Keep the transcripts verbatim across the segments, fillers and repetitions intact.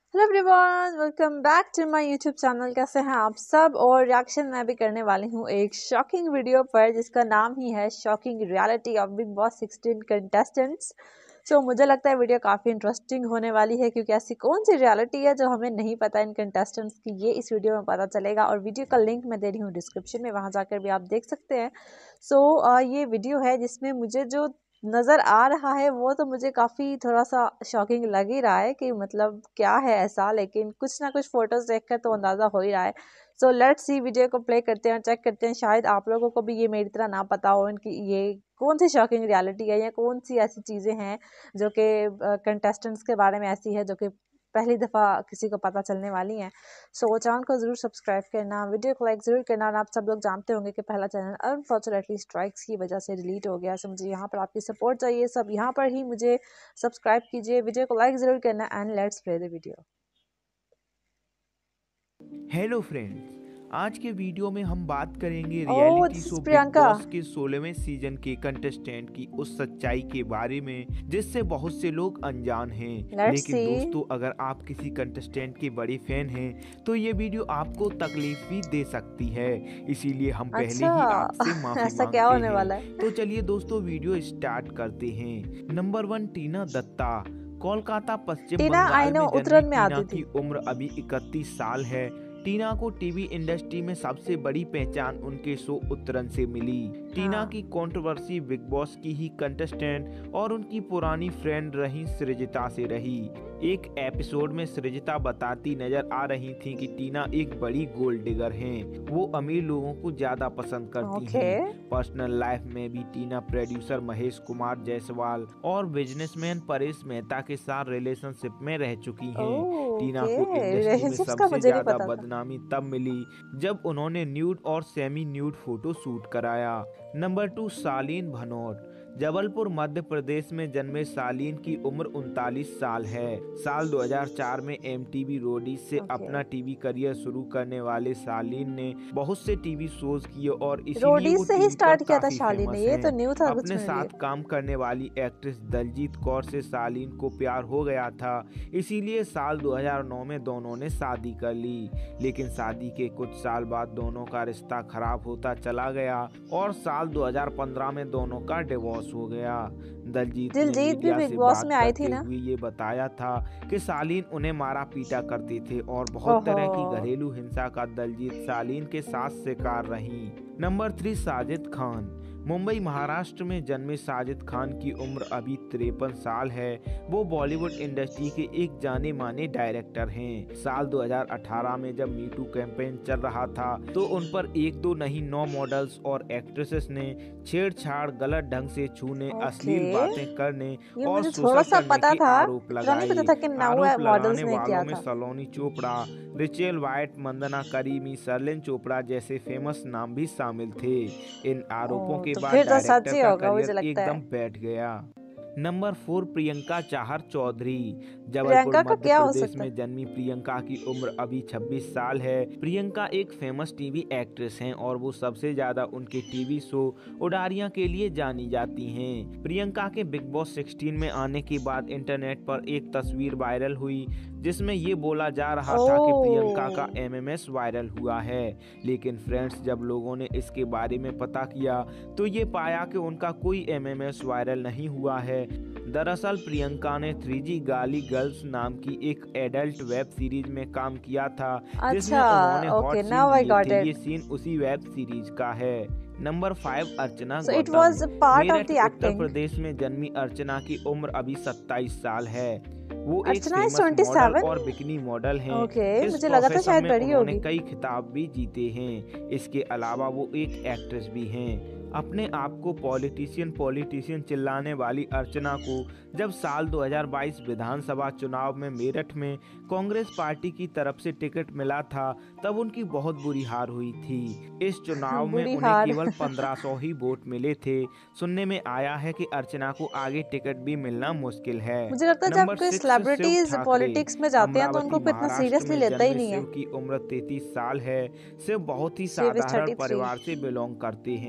Hello everyone, welcome back to my YouTube channel. कैसे हैं आप सब। और रिएक्शन मैं भी करने वाली हूँ एक शॉकिंग वीडियो पर जिसका नाम ही है shocking reality of Bigg Boss sixteen contestants. So मुझे लगता है वीडियो काफ़ी इंटरेस्टिंग होने वाली है क्योंकि ऐसी कौन सी रियलिटी है जो हमें नहीं पता इन कंटेस्टेंट्स की, ये इस वीडियो में पता चलेगा। और वीडियो का लिंक मैं दे रही हूँ डिस्क्रिप्शन में, वहाँ जाकर भी आप देख सकते हैं। सो so, ये वीडियो है जिसमें मुझे जो नज़र आ रहा है वो तो मुझे काफ़ी थोड़ा सा शॉकिंग लग ही रहा है कि मतलब क्या है ऐसा, लेकिन कुछ ना कुछ फोटोज देखकर तो अंदाज़ा हो ही रहा है। सो लेट्स सी, वीडियो को प्ले करते हैं, चेक करते हैं। शायद आप लोगों को भी ये मेरी तरह ना पता हो इनकी ये कौन सी शॉकिंग रियलिटी है या कौन सी ऐसी चीज़ें हैं जो कि कंटेस्टेंट्स के बारे में ऐसी है जो कि पहली दफ़ा किसी को पता चलने वाली हैं। सो चैनल को ज़रूर सब्सक्राइब करना, वीडियो को लाइक ज़रूर करना। और आप सब लोग जानते होंगे कि पहला चैनल अनफॉर्चुनेटली स्ट्राइक्स की वजह से डिलीट हो गया। सो मुझे यहाँ पर आपकी सपोर्ट चाहिए, सब यहाँ पर ही मुझे सब्सक्राइब कीजिए, वीडियो को लाइक ज़रूर करना and let's play the video. Hello friends, आज के वीडियो में हम बात करेंगे oh, reality this show is Bigg Priyanka. Boss के सोलहवें सीजन के कंटेस्टेंट की उस सच्चाई के बारे में जिससे बहुत से लोग अनजान हैं। लेट्स लेकिन सी। दोस्तों, अगर आप किसी कंटेस्टेंट के बड़े फैन हैं तो ये वीडियो आपको तकलीफ भी दे सकती है, इसीलिए हम पहले अच्छा ही आपसे माफी ऐसा क्या मांगते होने वाला हैं। है? तो चलिए दोस्तों, वीडियो स्टार्ट करते हैं। Number one, Tina Datta. Kolkata Paschim Tina I Bengal no में जन्मी उतरन में टीना आती की थी। उम्र अभी इकतीस साल है। टीना को टीवी इंडस्ट्री में सबसे बड़ी पहचान उनके शो उत्तरन से मिली। टीना हाँ। की कंट्रोवर्सी बिग बॉस की ही कंटेस्टेंट और उनकी पुरानी फ्रेंड रही सृजिता से रही। एक एपिसोड में सृजिता बताती नजर आ रही थी कि टीना एक बड़ी गोल्ड डिगर हैं। वो अमीर लोगों को ज्यादा पसंद करती ओके। हैं। पर्सनल लाइफ में भी टीना प्रोड्यूसर महेश कुमार जायसवाल और बिजनेसमैन परेश मेहता के साथ रिलेशनशिप में रह चुकी हैं। टीना ओके, को इंडस्ट्री में रिलेशनशिप्स का सबसे मुझे नहीं ज्यादा पता था। बदनामी तब मिली जब उन्होंने न्यूड और सेमी न्यूड फोटो शूट कराया। Number two, Shalin Bhanot. जबलपुर मध्य प्रदेश में जन्मे शालीन की उम्र उनतालीस साल है। साल दो हज़ार चार में एमटीवी रोडीज से ओके। अपना टीवी करियर शुरू करने वाले शालीन ने बहुत से टीवी शोज किए और इसीलिए रोडीज वो से ही टीवी पर स्टार्ट किया था काफी शाली फेमस ने, ये तो हैं। न्यू था कुछ अपने मेरे लिए। साथ काम करने वाली एक्ट्रेस दलजीत कौर से शालीन को प्यार हो गया था, इसीलिए साल दो हज़ार नौ में दोनों ने शादी कर ली। लेकिन शादी के कुछ साल बाद दोनों का रिश्ता खराब होता चला गया और साल दो हज़ार पंद्रह में दोनों का डिवोर्स हो गया। दलजीत ने दिलजीत भी मीडिया बिग से बॉस बात में आई थी करते ना। हुए ये बताया था कि शालीन उन्हें मारा पीटा करते थे और बहुत तरह की ओहो। घरेलू हिंसा का दलजीत शालीन के साथ शिकार रही। Number three, Sajid Khan. मुंबई महाराष्ट्र में जन्मे साजिद खान की उम्र अभी तिरपन साल है। वो बॉलीवुड इंडस्ट्री के एक जाने माने डायरेक्टर हैं। साल दो हज़ार अठारह में जब मीटू कैंपेन चल रहा था तो उन पर एक दो नहीं नौ मॉडल्स और एक्ट्रेसेस ने छेड़छाड़, गलत ढंग से छूने, अश्लील बातें करने ये और मुझे थोड़ा शोषण सा करने पता के था, आरोप इतना नहीं लगाए। पता था कि नौ आरोप मॉडल्स लगाने ने वालों किया में था। सलोनी चोपड़ा, रिचेल वाइट, वंदना करीमी, शर्लिन चोपड़ा जैसे फेमस नाम भी शामिल थे। इन आरोपों ओ, के तो बाद फिर तो सच डायरेक्टर ही का होगा मुझे करियर लगता है। एकदम बैठ गया। Number four, Priyanka Chahar Choudhary. जबलपुर प्रियंका का मध्य क्या हो प्रदेश सकता है? में जन्मी प्रियंका की उम्र अभी छब्बीस साल है। प्रियंका एक फेमस टीवी एक्ट्रेस हैं और वो सबसे ज्यादा उनके टीवी शो उडारियां के लिए जानी जाती हैं। प्रियंका के बिग बॉस सोलह में आने के बाद इंटरनेट पर एक तस्वीर वायरल हुई जिसमें ये बोला जा रहा था कि प्रियंका का ओ, एमएमएस वायरल हुआ है। लेकिन फ्रेंड्स, जब लोगों ने इसके बारे में पता किया तो ये पाया कि उनका कोई एमएमएस वायरल नहीं हुआ है। दरअसल प्रियंका ने थ्री जी गाली गर्ल्स नाम की एक एडल्ट वेब सीरीज में काम किया था जिसमें अच्छा। उन्होंने hot okay, scene now I लिए गॉट थे। इट। ये सीन उसी वेब सीरीज का है। Number five, Archana so it Gautam. Was part of Meerut the Uttar acting. Pradesh में जन्मी अर्चना की उम्र अभी सत्ताईस साल है। वो एक अर्चना इज फेमस मॉडल सत्ताईस। और बिकिनी मॉडल हैं। ओके, इस मुझे लगा था प्रोफेशन शायद में बड़ी उन्होंने होगी। कई खिताब भी जीते हैं। इसके अलावा वो एक एक्ट्रेस भी हैं। अपने आप को पॉलिटिशियन पॉलिटिशियन चिल्लाने वाली अर्चना को जब साल दो हज़ार बाईस विधानसभा चुनाव में मेरठ में कांग्रेस पार्टी की तरफ से टिकट मिला था तब उनकी बहुत बुरी हार हुई थी। इस चुनाव में बुरी उन्हें हार। केवल पंद्रह सौ ही वोट मिले थे। सुनने में आया है कि अर्चना को आगे टिकट भी मिलना मुश्किल है। मुझे लगता है जब नंबर कोई six, Shiv celebrities Thackeray. Politics में जाते हैं तो अमरावती उनको कोई इतना महाराष्ट्र सीरियसली में लेता ही जन्मे नहीं है। शिव की उम्र तैंतीस साल है। शिव बहुत ही शिव इज साधारण थर्टी थ्री। परिवार से बिलोंग करते हैं और बिग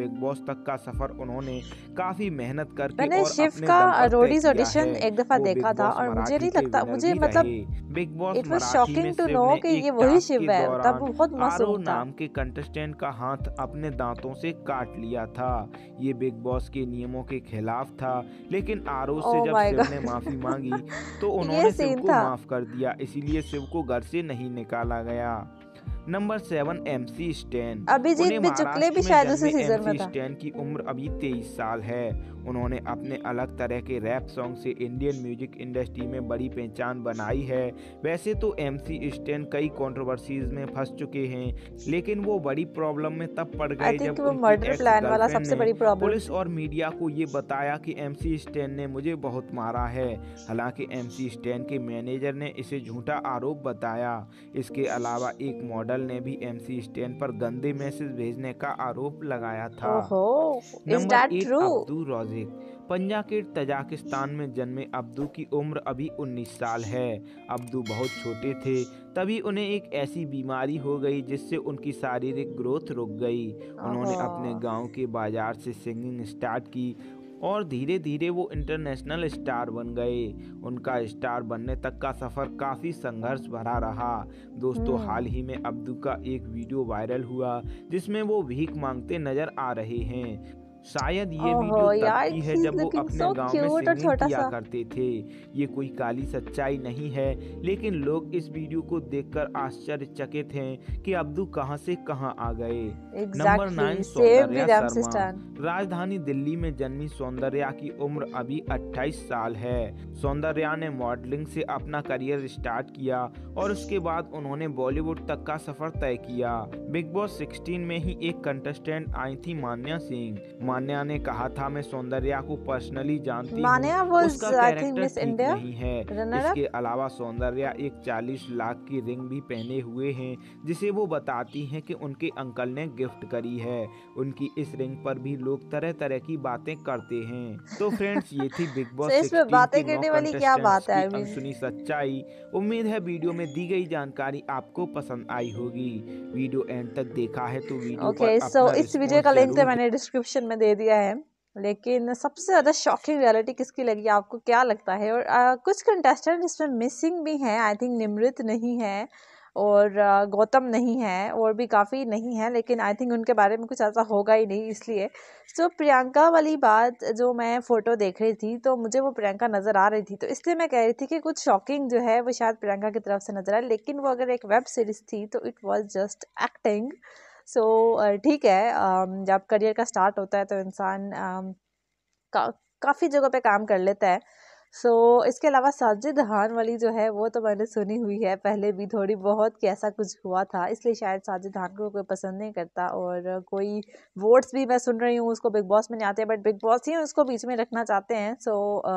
बिग बॉस तक का सफर उन्होंने काफी मेहनत करके मैंने और शिव अपने का दम पर तय रोडीज किया ऑडिशन है। एक दफा वो देखा बिग था बॉस और मुझे मराठी नहीं के लगता, विनर मुझे भी मतलब रहे। Bigg Boss it was Marathi में शॉकिंग टू शिव नो ने कि ये एक वही टास्क के शिव है, तब वो दौरान बहुत आरो मासूम था। नाम के कंटेस्टेंट का हाथ अपने दांतों से काट लिया था। ये बिग बॉस के नियमों के खिलाफ था, लेकिन आरो से ओह जब माय शिव ने गॉड माफी मांगी तो ये उन्होंने शिव सीन को था। माफ कर दिया, इसीलिए शिव को घर से नहीं निकाला गया। Number seven, MC Stan. Abhijit उन्हें भी चुकले महाराष्ट्र भी में शायद उसी जन्मे सीजन में एमसी था। स्टैन की उम्र अभी तेईस साल है। उन्होंने अपने अलग तरह के रैप सॉन्ग से इंडियन म्यूजिक इंडस्ट्री में बड़ी पहचान बनाई है। वैसे तो एमसी स्टैन कई कंट्रोवर्सीज में फंस चुके हैं, लेकिन वो बड़ी प्रॉब्लम में तब पड़ आई गए थिंक जब वो उनकी मर्डर एक्स प्लान वाला गर्लफ्रेंड सबसे ने बड़ी प्रॉब्लम पुलिस थी। और मीडिया को ये बताया कि एमसी स्टैन ने मुझे बहुत मारा है। हालांकि एमसी स्टैन के मैनेजर ने इसे झूठा आरोप बताया। इसके अलावा एक मॉडल ने भी एमसी स्टैन पर गंदे मैसेज भेजने का आरोप लगाया था। ओहो, is number that eight, true? Abdu Rozik. पंजा के तजाकिस्तान में जन्मे अब्दू की उम्र अभी उन्नीस साल है। अब्दू बहुत छोटे थे तभी उन्हें एक ऐसी बीमारी हो गई जिससे उनकी शारीरिक ग्रोथ रुक गई। ओहो, उन्होंने अपने गांव के बाजार से सिंगिंग स्टार्ट की और धीरे धीरे वो इंटरनेशनल स्टार बन गए। उनका स्टार बनने तक का सफ़र काफ़ी संघर्ष भरा रहा। दोस्तों, हाल हम्म ही में अब्दू का एक वीडियो वायरल हुआ जिसमें वो भीख मांगते नजर आ रहे हैं। शायद ये ओहो वीडियो तब यार, की है ही इज जब वो लुकिंग अपने सो गांव में क्यूट और सिंगिंग छोटा किया सा। करते थे। ये कोई काली सच्चाई नहीं है, लेकिन लोग इस वीडियो को देखकर आश्चर्यचकित हैं कि अब्दू कहां से कहां आ गए। Number nine, exactly, same Soundarya with him Sharma. Stan. राजधानी दिल्ली में जन्मी सौंदर्या की उम्र अभी अट्ठाईस साल है। सौंदर्या ने मॉडलिंग से अपना करियर स्टार्ट किया और उसके बाद उन्होंने बॉलीवुड तक का सफर तय किया। बिग बॉस सोलह में ही एक कंटेस्टेंट आई थी, मान्या सिंह। मान्या ने कहा था, मैं सौंदर्या को पर्सनली जानती हूँ, मान्या वाज उसका आई थिंक कैरेक्टर मिस ठीक इंडिया नहीं है। Runner up. इसके अलावा सौंदर्या एक चालीस लाख की रिंग भी पहने हुए हैं जिसे वो बताती हैं कि उनके अंकल ने गिफ्ट करी है। उनकी इस रिंग पर भी लोग तरह तरह की बातें करते हैं। तो फ्रेंड्स, ये थी बिग सो बॉस इसमें सोलह बातें के नौ करने वाली क्या कंटेस्टेंट्स बात है? की आई मीन, अनसुनी सच्चाई। उम्मीद है वीडियो में दी गई जानकारी आपको पसंद आई होगी। वीडियो एंड तक देखा है तो वीडियो पर ओके, सो अपना इस वीडियो का रिस्पॉन्स लिंक तो जरूर दें। मैंने डिस्क्रिप्शन में दे दिया है। लेकिन सबसे ज़्यादा शॉकिंग रियलिटी किसकी लगी, आपको क्या लगता है? और अ, कुछ कंटेस्टेंट इसमें मिसिंग भी हैं। आई थिंक निमृत नहीं है और अ, गौतम नहीं है और भी काफ़ी नहीं है, लेकिन आई थिंक उनके बारे में कुछ ऐसा होगा ही नहीं, इसलिए। सो प्रियंका वाली बात, जो मैं फ़ोटो देख रही थी तो मुझे वो प्रियंका नज़र आ रही थी, तो इसलिए मैं कह रही थी कि कुछ शॉकिंग जो है वो शायद प्रियंका की तरफ से नज़र आए, लेकिन वो अगर एक वेब सीरीज़ थी तो it was just acting. So ठीक है, अम, जब करियर का स्टार्ट होता है तो इंसान अम, का, काफ़ी जगह पे काम कर लेता है। सो इसके अलावा साजिद खान वाली जो है वो तो मैंने सुनी हुई है पहले भी थोड़ी बहुत कि ऐसा कुछ हुआ था, इसलिए शायद साजिद खान को कोई पसंद नहीं करता। और कोई वोट्स भी मैं सुन रही हूँ उसको बिग बॉस में नहीं आते, बट बिग बॉस ही उसको बीच में रखना चाहते हैं। सो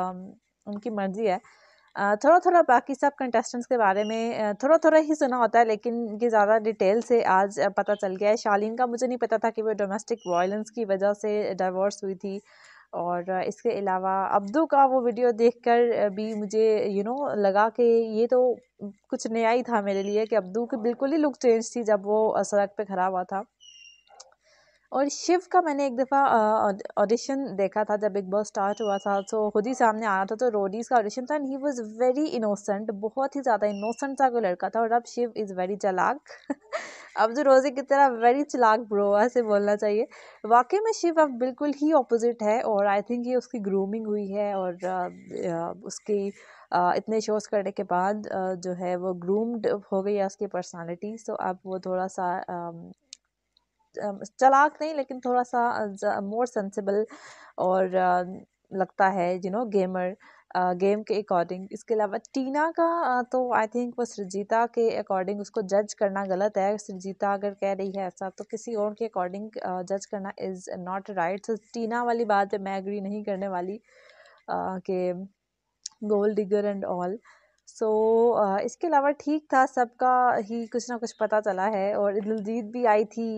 उनकी मर्जी है। अ, थोड़ा थोड़ा बाकी सब कंटेस्टेंट्स के बारे में अ, थोड़ा थोड़ा ही सुना होता है, लेकिन ये ज़्यादा डिटेल से आज अ, पता चल गया है। शालीन का मुझे नहीं पता था कि वो डोमेस्टिक वायलेंस की वजह से डाइवोर्स हुई थी। और अ, इसके अलावा अब्दू का वो वीडियो देखकर अ, भी मुझे यू नो लगा कि ये तो कुछ नया ही था मेरे लिए, कि अब्दू की बिल्कुल ही लुक चेंज थी जब वो अ, सड़क पे खड़ा हुआ था। और शिव का मैंने एक दफ़ा ऑडिशन देखा था जब बिग बॉस स्टार्ट हुआ था, तो खुद ही सामने आया था, तो रोडीज़ का ऑडिशन था and he was very innocent, बहुत ही ज़्यादा इनोसेंट सा कोई लड़का था। और अब शिव इज़ वेरी चालाक अब जो रोज़ी की तरह वेरी चालाक ब्रो, ऐसे बोलना चाहिए। वाकई में शिव अब बिल्कुल ही ऑपोजिट है और आई थिंक ये उसकी ग्रूमिंग हुई है और अ, अ, उसकी अ, इतने शोज़ करने के बाद अ, जो है वो ग्रूम्ड हो गई है उसकी पर्सनालिटी। सो अब वो थोड़ा सा अम, अम, चालाक नहीं, लेकिन थोड़ा सा मोर सेंसिबल और अ, लगता है यू नो गेमर, गेम के अकॉर्डिंग। इसके अलावा टीना का अ, तो आई थिंक वो सृजिता के अकॉर्डिंग उसको जज करना गलत है। सृजिता अगर कह रही है ऐसा तो किसी और के अकॉर्डिंग जज करना इज़ नॉट राइट। तो टीना वाली बात पे मैं एग्री नहीं करने वाली अ, कि gold digger and all. So इसके अलावा ठीक था, सबका ही कुछ ना कुछ पता चला है। और दिलजीत भी आई थी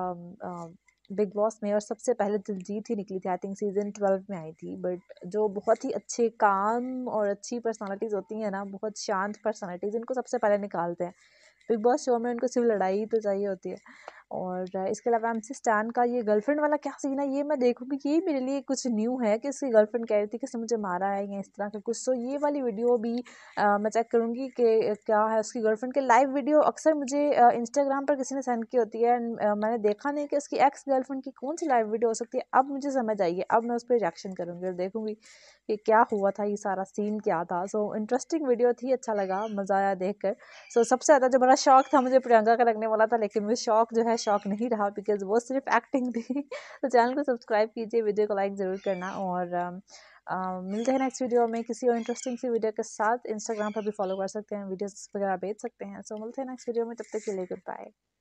बिग बॉस में, और सबसे पहले दिलजीत ही निकली थी, आई थिंक सीजन ट्वेल्व में आई थी। बट जो बहुत ही अच्छे काम और अच्छी पर्सनालिटीज़ होती हैं ना, बहुत शांत पर्सनालिटीज़, इनको सबसे पहले निकालते हैं बिग बॉस शो में। उनको सिर्फ लड़ाई ही तो चाहिए होती है। और इसके अलावा एमसी स्टैन का ये गर्लफ्रेंड वाला क्या सीन है ये मैं देखूंगी, ये मेरे लिए कुछ न्यू है कि उसकी गर्लफ्रेंड कह रही थी कि उसने मुझे मारा है या इस तरह का कुछ। तो ये वाली वीडियो भी आ, मैं चेक करूँगी कि क्या है उसकी गर्लफ्रेंड के। लाइव वीडियो अक्सर मुझे इंस्टाग्राम पर किसी ने सेंड की होती है, मैंने देखा नहीं कि उसकी एक्स गर्लफ्रेंड की कौन सी लाइव वीडियो हो सकती है। अब मुझे समझ आई है, अब मैं उस पर रिएक्शन करूँगी और देखूँगी कि क्या हुआ था, ये सारा सीन क्या था। सो इंटरेस्टिंग वीडियो थी, अच्छा लगा, मज़ा आया देख कर। सो सबसे ज़्यादा जो बड़ा शौक था मुझे प्रियंका का लगने वाला था, लेकिन मुझे शौक जो है शौक नहीं रहा बिकॉज वो सिर्फ एक्टिंग थी। तो चैनल को सब्सक्राइब कीजिए, वीडियो को लाइक ज़रूर करना और अम, अम, मिलते हैं नेक्स्ट वीडियो में किसी और इंटरेस्टिंग सी वीडियो के साथ। इंस्टाग्राम पर भी फॉलो कर सकते हैं, वीडियोस वगैरह भेज सकते हैं। सो मिलते हैं नेक्स्ट वीडियो में, तब तक के लिए गुड बाय।